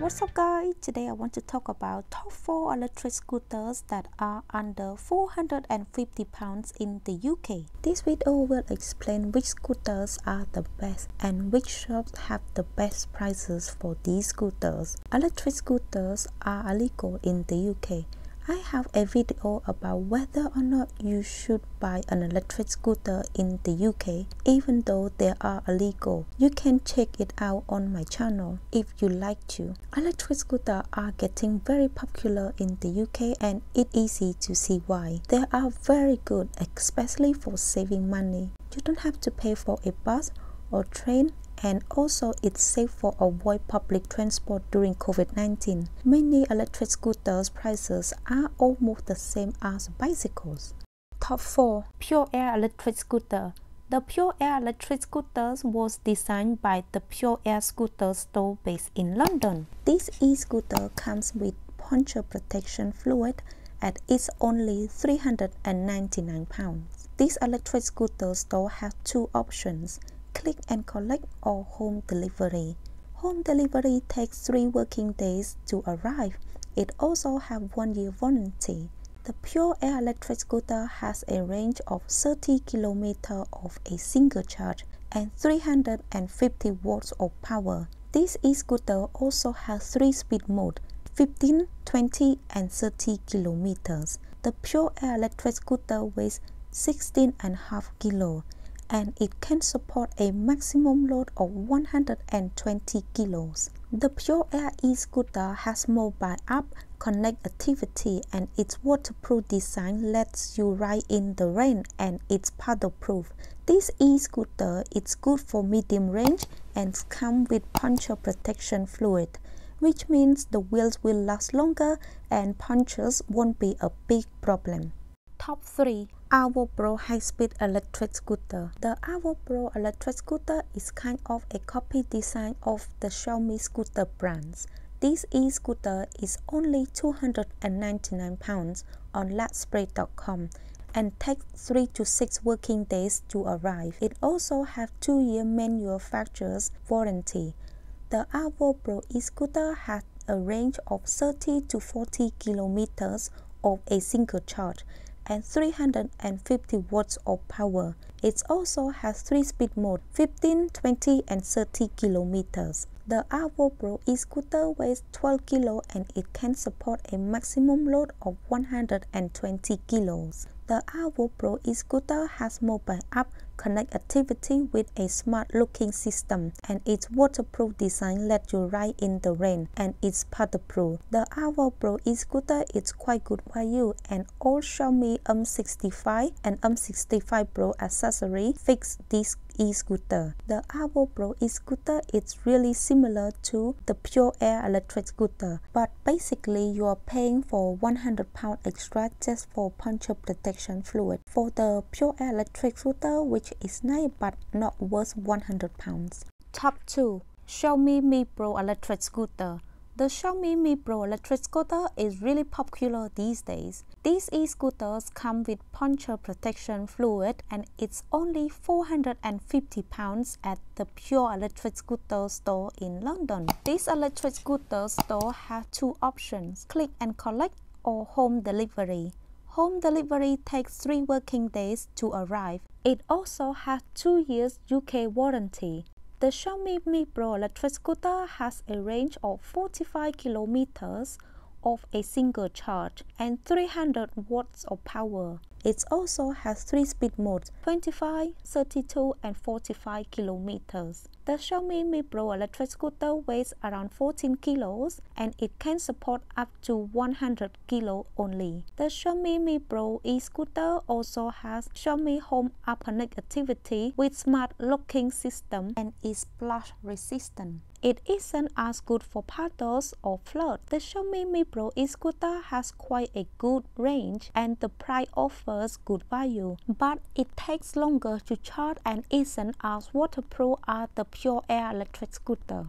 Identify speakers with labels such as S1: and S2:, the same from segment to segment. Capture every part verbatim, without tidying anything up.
S1: What's up guys, today I want to talk about top four electric scooters that are under four hundred fifty pounds in the U K. This video will explain which scooters are the best and which shops have the best prices for these scooters. Electric scooters are illegal in the U K. I have a video about whether or not you should buy an electric scooter in the U K, even though they are illegal. You can check it out on my channel if you like to. Electric scooters are getting very popular in the U K and it's easy to see why. They are very good, especially for saving money. You don't have to pay for a bus or train, and also it's safe for avoid public transport during COVID nineteen. Many electric scooters prices are almost the same as bicycles. Top four. Pure Air electric scooter. The Pure Air electric scooters was designed by the Pure Air scooter store based in London. This e-scooter comes with puncture protection fluid and it's only three hundred ninety-nine pounds. This electric scooter store has two options: click and collect or home delivery. Home delivery takes three working days to arrive. It also has one year warranty. The Pure Air electric scooter has a range of thirty kilometers of a single charge and three hundred fifty watts of power. This e-scooter also has three speed modes: fifteen, twenty and thirty kilometers. The Pure Air electric scooter weighs sixteen and a half kilos. And it can support a maximum load of one hundred twenty kilos. The Pure Air e-scooter has mobile app connectivity and its waterproof design lets you ride in the rain and it's paddle-proof. This e-scooter is good for medium range and comes with puncture protection fluid, which means the wheels will last longer and punctures won't be a big problem. Top three. Arvo Pro high-speed electric scooter. The Arvo Pro electric scooter is kind of a copy design of the Xiaomi scooter brands. This e-scooter is only two hundred ninety-nine pounds on Letspray dot com and takes three to six working days to arrive. It also has two-year manufacturer's warranty. The Arvo Pro e-scooter has a range of thirty to forty kilometers of a single charge and three hundred fifty watts of power. It also has three speed modes: fifteen, twenty and thirty kilometers. The Arvo Pro e-scooter weighs twelve kilos and it can support a maximum load of one hundred twenty kilos. The Arvo Pro e-scooter has mobile app connectivity with a smart-looking system, and its waterproof design lets you ride in the rain, and it's paddle-proof. The Arvo Pro e-scooter is quite good value, and all Xiaomi M sixty-five and M sixty-five Pro accessories fix this e-scooter. The Arvo Pro e-scooter is really similar to the Pure Air electric scooter, but basically you are paying for one hundred pounds extra just for puncture protection fluid. For the Pure Air electric scooter, which is nice but not worth one hundred pounds. Top two. Xiaomi Mi Pro electric scooter. The Xiaomi Mi Pro electric scooter is really popular these days. These e-scooters come with puncture protection fluid and it's only four hundred fifty pounds at the Pure electric scooter store in London. This electric scooter store has two options: click and collect or home delivery. Home delivery takes three working days to arrive. It also has two years U K warranty. The Xiaomi Mi Pro electric scooter has a range of forty-five kilometers of a single charge and three hundred watts of power. It also has three speed modes: twenty-five, thirty-two and forty-five kilometers. The Xiaomi Mi Pro electric scooter weighs around fourteen kilos and it can support up to one hundred kilos only. The Xiaomi Mi Pro e-scooter also has Xiaomi Home app connectivity with smart locking system and is splash resistant. It isn't as good for paddles or flood. The Xiaomi Mi Pro e-scooter has quite a good range and the price offers good value, but it takes longer to charge and isn't as waterproof as the Pure Air electric scooter.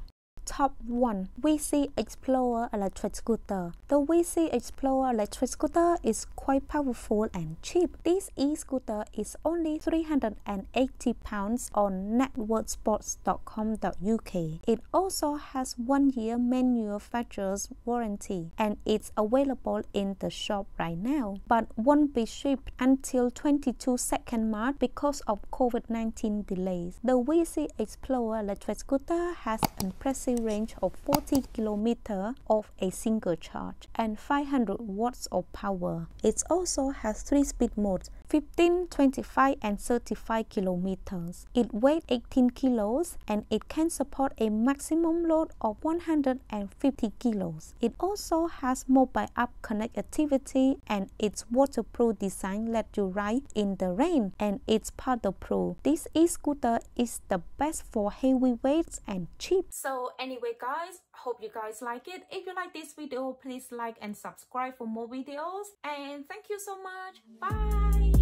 S1: Top one. V C Explorer electric scooter. The V C Explorer electric scooter is quite powerful and cheap. This e-scooter is only three hundred eighty pounds on networksports dot com dot U K. It also has one year manufacturer's warranty and it's available in the shop right now, but won't be shipped until twenty-second March because of COVID nineteen delays. The V C Explorer electric scooter has an impressive range of forty kilometers of a single charge and five hundred watts of power. It also has three speed modes: fifteen, twenty-five and thirty-five kilometers. It weighs eighteen kilos and it can support a maximum load of one hundred fifty kilos. It also has mobile app connectivity and its waterproof design lets you ride in the rain and it's powder-proof. This e-scooter is the best for heavyweights and cheap. So anyway guys, hope you guys like it. If you like this video, please like and subscribe for more videos, and thank you so much. Bye.